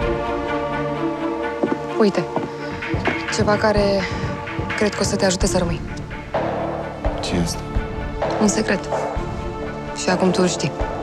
Uite, ceva care cred că o să te ajute să rămâi. Ce este? Un secret. Și acum tu îl știi.